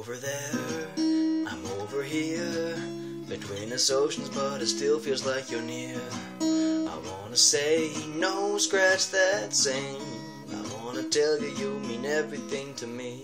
over there, I'm over here, between us oceans, but it still feels like you're near. I wanna say, no, scratch that sing. I wanna tell you you mean everything to me.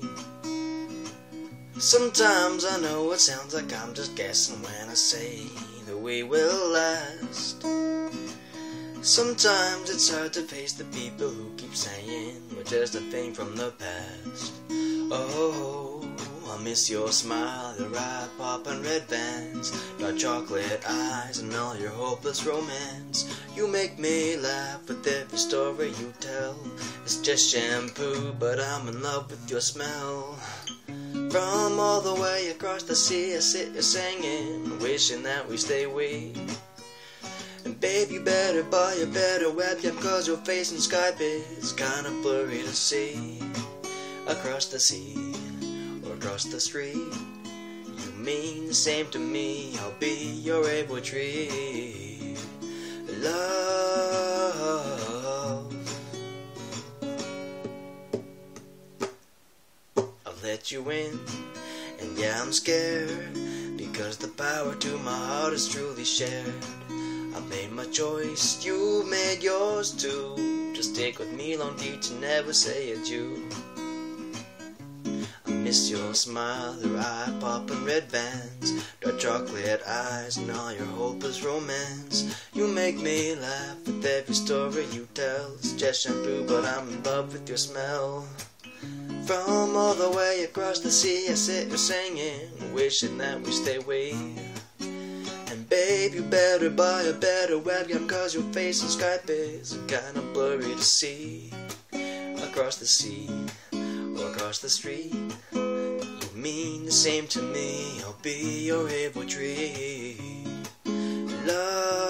Sometimes I know it sounds like I'm just guessing when I say that we will last. Sometimes it's hard to face the people who keep saying we're just a thing from the past. Oh, I miss your smile, your eye poppin' red Vans, dark chocolate eyes and all your hopeless romance. You make me laugh with every story you tell. It's just shampoo, but I'm in love with your smell. From all the way across the sea I sit here singing, wishing that we stay we. And babe, you better buy a better webcam, cause your face in Skype is kinda blurry to see. Across the sea or across the street, you mean the same to me. I'll be your able tree. Love, I've let you in, and yeah, I'm scared, because the power to my heart is truly shared. I've made my choice, you've made yours too. Just stick with me, long teach and never say adieu. I miss your smile, your eye poppin' red Vans, dark chocolate eyes and all your hopeless romance. You make me laugh with every story you tell. It's just shampoo, but I'm in love with your smell. From all the way across the sea I sit here singing, wishing that we stay we. And babe, you better buy a better webcam, cause your face on Skype is kinda blurry to see. Across the sea or across the street, you mean the same to me. I'll be your able tree. Love.